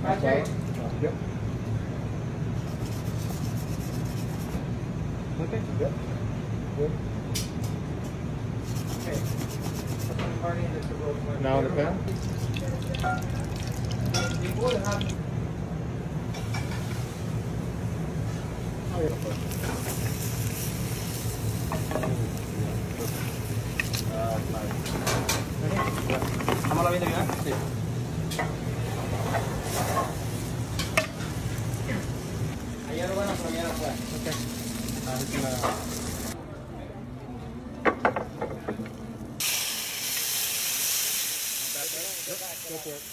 Okay. Yep. Okay. Yep. Good. Okay. Now the pen. Vi borde ha... Oh, yeah. ¿Estamos la viendo ya? Sí. Ayer bueno, pero ya no fue. Okay. Now it's gonna... Go for it.